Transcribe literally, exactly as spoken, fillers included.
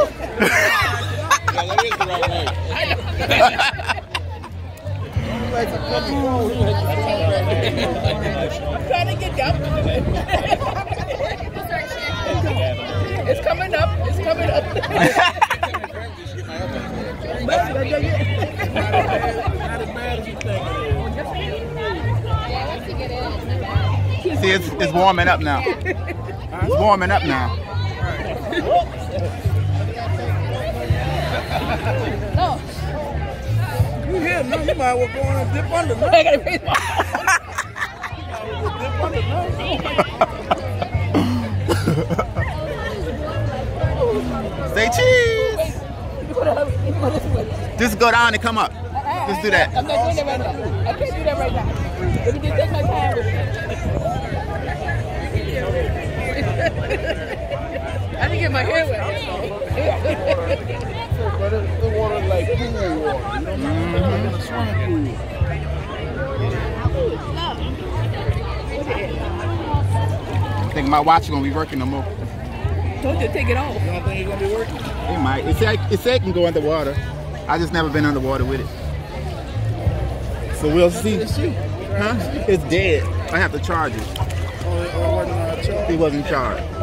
that is the right way. I'm trying to get up. It's coming up. It's coming up. Not as bad as you think it is. See, it's, it's warming up now. It's warming up now. No. You here? No, you might well go on and dip under. No? I gotta pay more. Dip under. No. Say cheese. Just go down and come up. Just do that. I'm not doing that right now. I can't do that right now. Let me just take my time with it. I didn't get my hair wet. But the water like pool water. You know what I mean? Swimming I think my watch is gonna be working no more. Told you to take it off. You don't think it's gonna be working? It might. It said it said it can go underwater. I just never been underwater with it. So we'll see. Huh? It's dead. I have to charge it. Oh, it wasn't uh, charged? It wasn't charged.